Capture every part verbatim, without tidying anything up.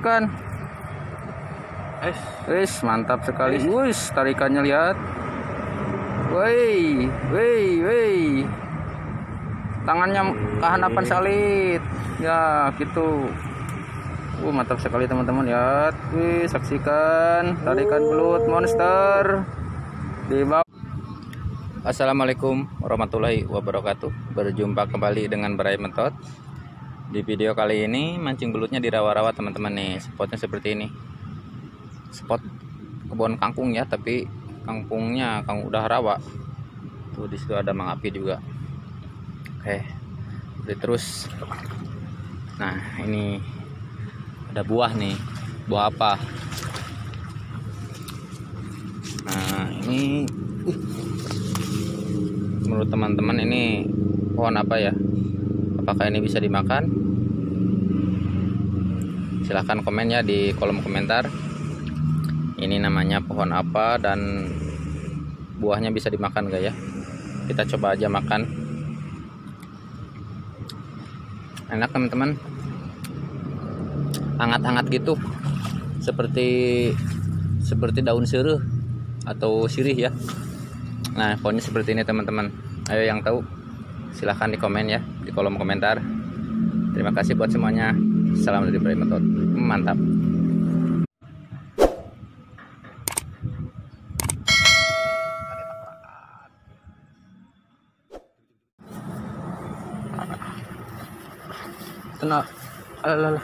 kan. Es. Wis, mantap sekali. Wis, tarikannya lihat. Woi, woi, woi. Tangannya kehanapan salit. Ya, gitu. Uh, mantap sekali teman-teman ya. Wih, saksikan tarikan belut monster di bawah. Assalamualaikum warahmatullahi wabarakatuh. Berjumpa kembali dengan Bray Mentot. Di video kali ini mancing belutnya di rawa-rawa teman-teman nih. Spotnya seperti ini. Spot kebun kangkung ya, tapi kangkungnya kang udah rawa. Tuh di situ ada Mang Api juga. Oke. Jadi terus. Nah, ini ada buah nih. Buah apa? Nah, ini uh, menurut teman-teman ini pohon apa ya? Apakah ini bisa dimakan? Silahkan komen ya di kolom komentar. Ini namanya pohon apa dan buahnya bisa dimakan gak ya? Kita coba aja makan. Enak teman-teman. Hangat-hangat gitu. Seperti seperti daun sirih atau sirih ya. Nah, pohonnya seperti ini teman-teman. Ayo yang tahu silahkan di komen ya di kolom komentar. Terima kasih buat semuanya. Salam dari Bray Mentot. Mantap. Tenang. Alah.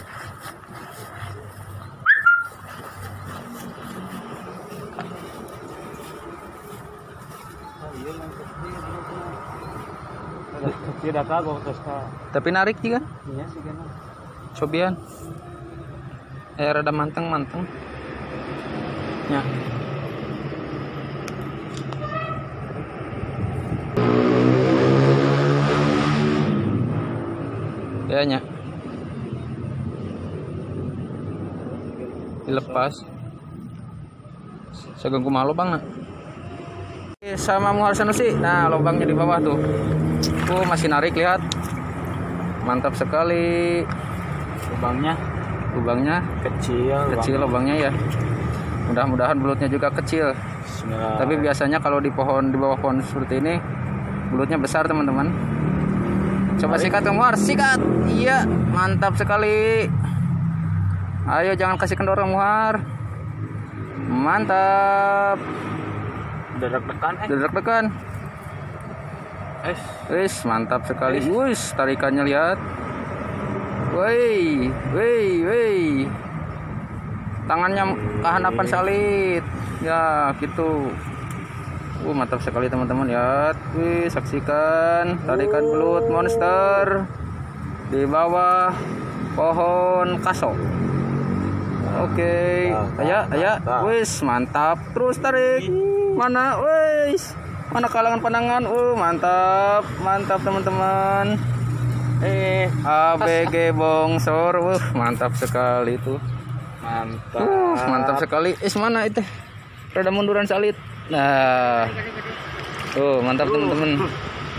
Tidak tahu terus Tapi narik juga. iya sih kan. Cobian. Eh rada manteng-manteng. Ya. Ya nya. Dilepas. Segengku malu bang. Sama Muhar Sanusi. Nah, lubangnya di bawah tuh. Oh, masih narik, lihat. Mantap sekali. Lubangnya Lubangnya kecil. kecil lubangnya ya. Mudah-mudahan belutnya juga kecil. Bismillah. Tapi biasanya kalau di pohon di bawah pohon seperti ini belutnya besar, teman-teman. Coba sikat Muhar, sikat. Iya, mantap sekali. Ayo jangan kasih kendor Muhar. Mantap. Derak-dekan eh. Derak-dekan. Es. Wis, mantap sekali. Wis, tarikannya lihat. Woi, woi, woi. Tangannya kehanapan salit. Ya, gitu. Uh, mantap sekali teman-teman ya. Wih, saksikan tarikan belut monster di bawah pohon kaso. Oke, ayo, ayo. Wis, mantap. Terus tarik. Mana, wis. Mana kalangan pandangan. Uh, mantap. Mantap teman-teman. Eh, A B G bongsor. Uh, mantap sekali itu. Mantap. Uh, mantap sekali. Is mana itu? Rada munduran salit. Nah. Oh, mantap teman-teman.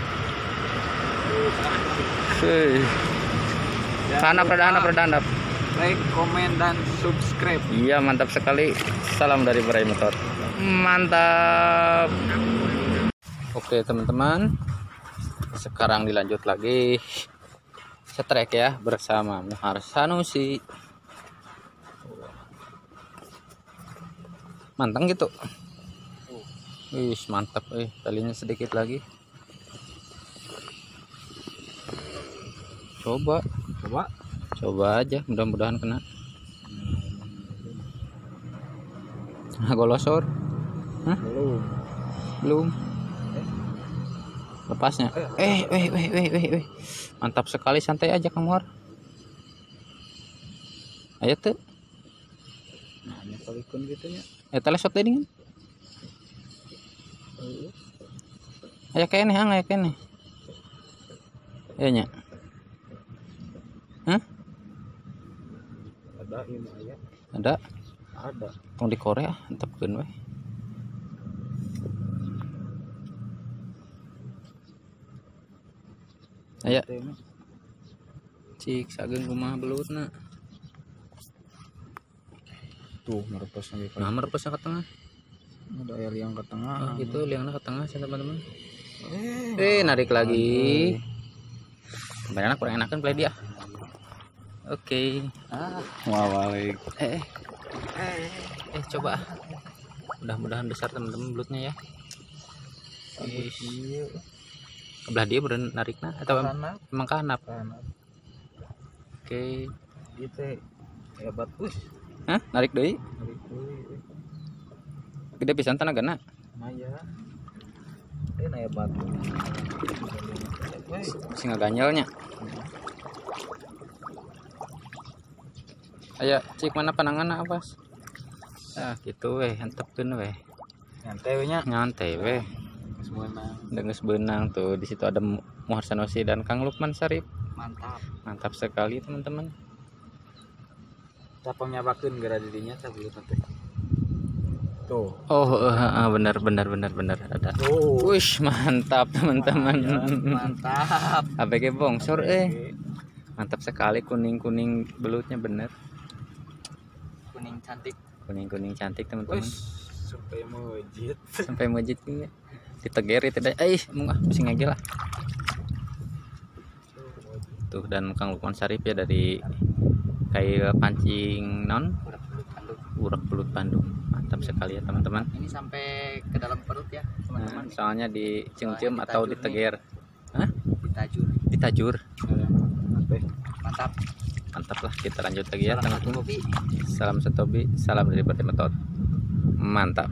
Hei. Handap, rada handap, rada handap. Like, komen dan subscribe. Iya, mantap sekali. Salam dari Bray Mentot. Mantap. Oke, teman-teman. Sekarang dilanjut lagi setrek ya bersama Muhar Sanusi. Manteng gitu. Wih, mantap eh talinya sedikit lagi. Coba, Coba. coba aja, mudah-mudahan kena. Nah, golosor. Hah? Belum. Belum. Lepasnya. Eh, weh, weh, weh, weh, weh. Mantap sekali, santai aja Kang Muhar. Ayo tuh. Nah, ini palikun gitu ya. Eh, telesot tadi kan? Ayo kene, hang, ayo kene. Ayo nya. Hah? Ada ini ya. Ada. Ada. Tong di Korea, antepkeun we. Ayo. Cik sageng kumaha belutna. Tuh merebas sampai Nah, merebasnya ke tengah. ada air yang ke tengah. Oh, gitu, liangnya ke tengah sih teman-teman. Eh, narik lagi. Sebenarnya kurang enakan play dia. Oke. Ah, wah balik. Eh, eh, eh, coba. Mudah-mudahan besar teman-teman belutnya ya. Iya. Belah dia bener nariknya atau Kanap. emang kanap? Kanap. Oke. Gitu hebat us. Hah? Narik deui. Narik deui. Gede pisan tenagana. Maya. Ini hebat. Si ngaganyelnya. Aya cik mana pananganna awas. Ah gitu weh, hentepkeun weh. Nyantai we nya. Nyantai weh. Sebenarnya Denges benang tuh, di situ ada Muhar Sanosi dan Kang Lukman Sarip. mantap. Mantap sekali teman-teman. Capangnya bakeun gara dirinya teh belut teh. Tuh. Oh, uh, benar benar benar benar ada. Oh. Wush, mantap teman-teman. Mantap. A B G bongsor eh. Mantap sekali, kuning-kuning belutnya bener. Kuning cantik. Kuning-kuning cantik teman-teman. Sampai mujit. Sampai mujit ini. Ditegeri tidak. Eh, munggah mesti ngage lah. Tuh, dan Kang Lukman Sarip ya dari kayak pancing non urak belut Bandung. Mantap sekali ya teman-teman. Ini sampai ke dalam perut ya teman-teman. Nah, soalnya dicem-cem atau diteger. Hah? Ditajur. Ditajur. Mantap. Mantap lah, kita lanjut lagi ya Salam teman-teman. satu hobi. Salam satu hobi, salam dari Partai Metot. Mantap.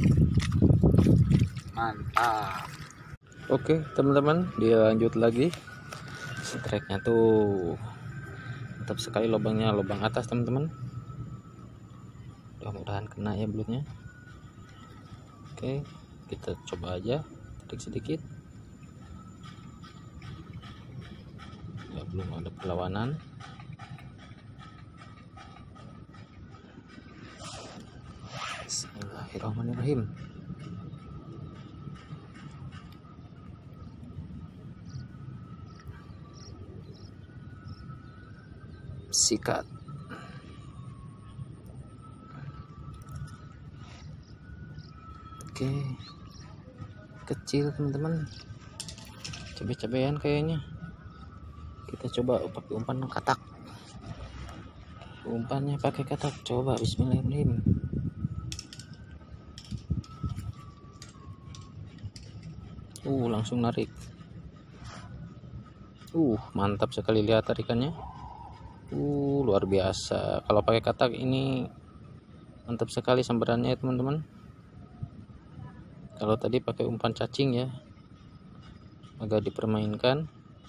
Mantap. Oke teman-teman, dia lanjut lagi. Streknya tuh mantap sekali, lubangnya lubang atas teman-teman. Mudah-mudahan kena ya belutnya. Oke, kita coba aja tarik sedikit. Ya, belum ada perlawanan. Bismillahirrahmanirrahim. Sikat. Oke, kecil teman-teman, cabai-cabean kayaknya. Kita coba pakai umpan katak. Umpannya pakai katak, coba. Bismillahirrahmanirrahim. Uh langsung narik. Uh mantap sekali, lihat tarikannya. Uh luar biasa. Kalau pakai katak ini mantap sekali sambarannya ya teman-teman. Kalau tadi pakai umpan cacing ya, agak dipermainkan.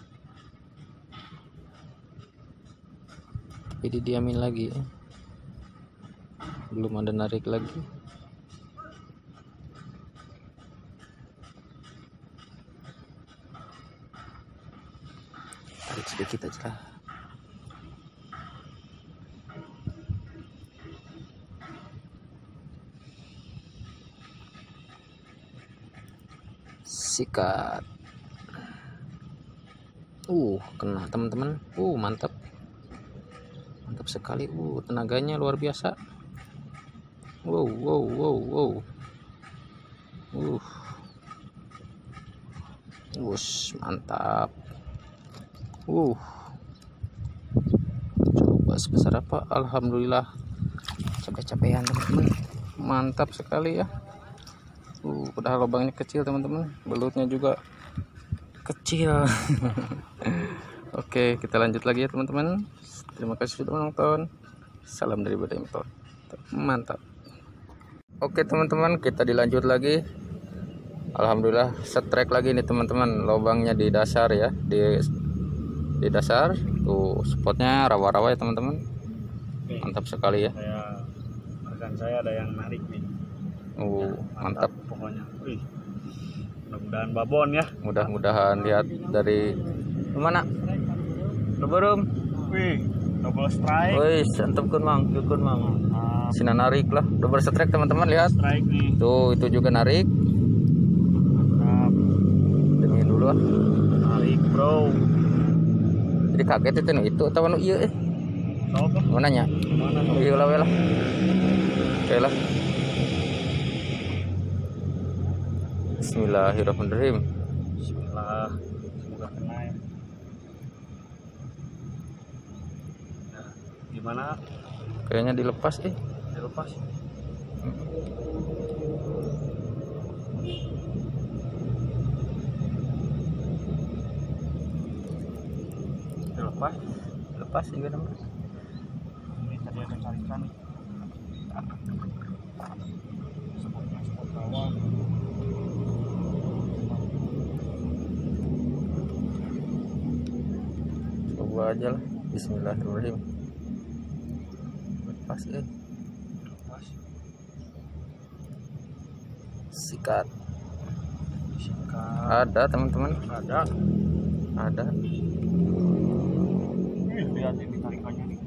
Tapi didiamin lagi ya. Belum ada narik lagi. Tarik sedikit aja lah. Sikat. Uh kena teman-teman. Uh mantap, mantap sekali. Uh tenaganya luar biasa. Wow wow wow wow. Uh Wush, mantap. Uh coba sebesar apa? Alhamdulillah, capek-capean teman-teman. Mantap sekali ya. Uh, padahal lubangnya kecil teman-teman, belutnya juga kecil. Oke, kita lanjut lagi ya teman-teman. Terima kasih sudah menonton. Salam dari Badai Metot. Mantap. Oke teman-teman, kita dilanjut lagi. Alhamdulillah, setrek lagi nih teman-teman. Lubangnya di dasar ya, di di dasar. Tuh spotnya rawa-rawa ya teman-teman. Mantap sekali ya. Saya rekan saya ada yang narik nih. Uh, mantap. Pokoknya. Wih. Mudah-mudahan babon ya. Mudah-mudahan lihat dari mana? Lebarum. Wih, double strike. Wih, santepkeun Mang, yukun Mang. Nah, Sina narik lah. Double strike teman-teman, lihat. strike nih. Tuh, itu juga narik. Mantap. Demi dulu ah. Narik, bro. Jadi kaget itu nu itu atau nu ieu eh. Tahu tuh Mana nya? mana Nu ieu lah we lah. Oke lah. Bismillahirrahmanirrahim. Bismillah. Semoga kena ya. Nah, gimana? Kayaknya dilepas eh. Dilepas. Dilepas. Lepas juga namanya. Ini tadi ada tarikan. Spotnya spot rawa. Coba aja lah. Bismillahirrahmanirrahim. Lepas eh. Lepas. Sikat. Sikat. Ada teman-teman. Ada. Ada. Wih, lihat ini tarikannya nih.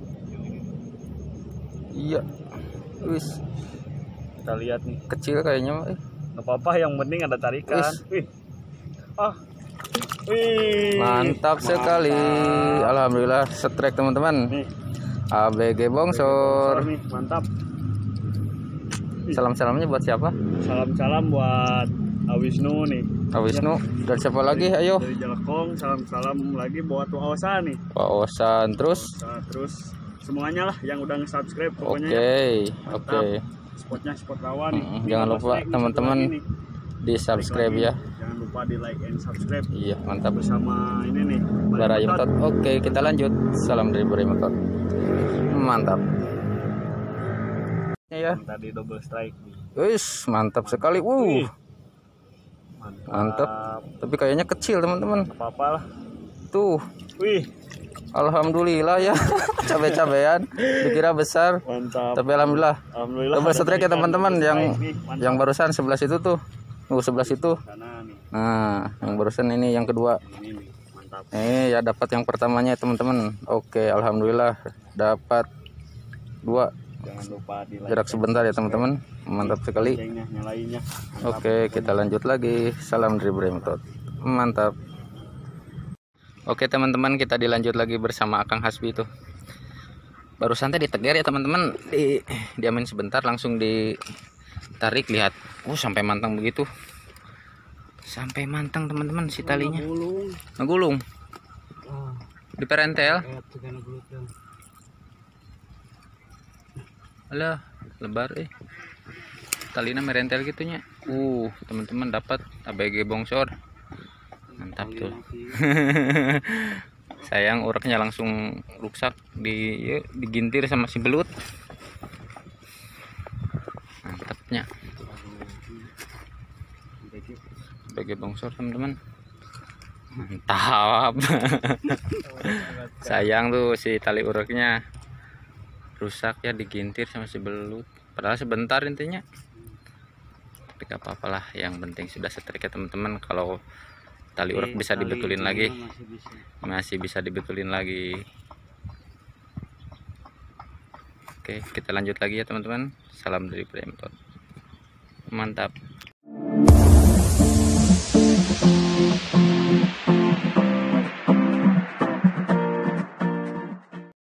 Iya. Wis. Kita lihat nih. Kecil kayaknya mah eh. Nggak apa-apa, yang penting ada tarikan. Wis. Wih. Ah. Wih. Mantap sekali. Mantap. Alhamdulillah strike teman-teman. Nih. A B G Bongsor. Nih, mantap. Salam-salamnya buat siapa? Salam-salam buat Awisnu nih. Pak Wisnu. Dan siapa lagi? Ayo. Dari Jelekong, salam-salam lagi buat Pak Osa nih. Pak Osan terus. Nah, terus semuanya lah yang udah nge-subscribe pokoknya. Oke, ya. oke. Mantap. Spotnya spot rawa nih. Mm, Ini jangan ada lupa strike nih, teman-teman satu lagi nih. di subscribe Balik ya. lagi. Jangan lupa di like and subscribe Iya, mantap. bersama ini nih. Barayam Tot. Oke, kita lanjut. Salam dari Barayam Tot. Mantap. Ya. Tadi double strike nih. Wis, mantap sekali. Uh. Wih. Mantap. Mantap. Tapi kayaknya kecil, teman-teman. Apa-apa lah. Tuh. Wih, Alhamdulillah ya. Cabe-cabean. Dikira besar. mantap. Tapi alhamdulillah. Alhamdulillah. Double ada strike ya tarikan, teman-teman double yang strike nih, mantap. yang barusan sebelah situ tuh. Uh, sebelah situ. Sana nih. Nah, yang barusan ini yang kedua. Ini nih, mantap. Eh ya dapat yang pertamanya teman-teman. Oke, alhamdulillah dapat dua. Jangan lupa di like. Jarak sebentar ya teman-teman. Mantap sekali. Loncengnya, nyalainnya. Mantap. Oke, kita lanjut lagi. Salam dari Barayam Tot. Mantap. Oke teman-teman, kita dilanjut lagi bersama Akang Hasbi itu. Baru santai ditegar ya teman-teman. Di diamin sebentar langsung ditarik, lihat. Oh, sampai mantang begitu. Sampai mantang teman-teman si talinya. Ngulung. Ngegulung. Oh, Di perentel. kayak juga ngegulung. Alah, lebar eh. Talinya merentel gitunya. Uh, teman-teman dapat A B G Bongsor. Mantap tuh. Sayang ureknya langsung rusak di ya, digintir sama si belut. Mantapnya. A B G Bongsor teman-teman. Mantap. Sayang tuh si tali ureknya rusak ya, digintir sama si belut. Padahal sebentar intinya. Tapi gak apa-apa lah, yang penting sudah setrika teman-teman. Kalau tali urek bisa dibetulin lagi, masih bisa dibetulin lagi. Oke, kita lanjut lagi ya teman-teman. Salam dari Barayam Tot. Mantap.